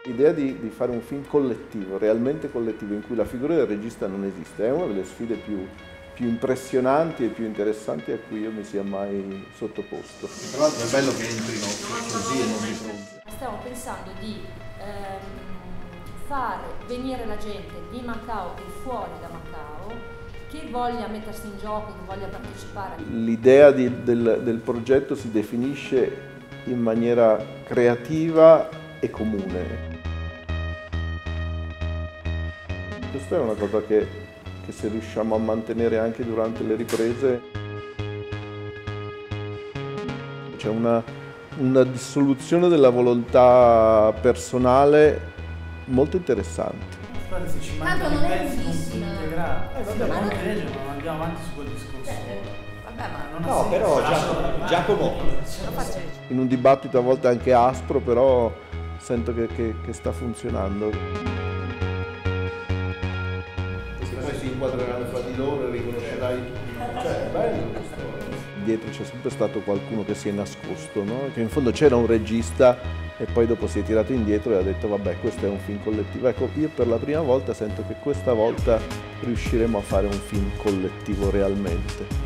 L'idea di fare un film collettivo, realmente collettivo, in cui la figura del regista non esiste, è una delle sfide più impressionanti e più interessanti a cui io mi sia mai sottoposto. Tra l'altro è bello che entrino così e non di fronte. Stiamo pensando di far venire la gente di Macao e fuori da Macao che voglia mettersi in gioco, che voglia partecipare. L'idea del progetto si definisce in maniera creativa e comune. Questa è una cosa che se riusciamo a mantenere anche durante le riprese, c'è una dissoluzione della volontà personale molto interessante. Guarda, se ci Tanto mancano non i è pezzi non lunghissima. integrati. Vabbè, Ma ma non- non andiamo avanti su quel discorso. Vabbè, ma Non ha No, senso. però Giacomo, lo faccio io. In un dibattito a volte anche aspro, però sento che sta funzionando. poi si inquadreranno fra di loro e riconoscerai. Cioè, è bello questo. Dietro c'è sempre stato qualcuno che si è nascosto, no? Che in fondo c'era un regista e poi dopo si è tirato indietro e ha detto vabbè, questo è un film collettivo. Ecco, io per la prima volta sento che questa volta riusciremo a fare un film collettivo realmente.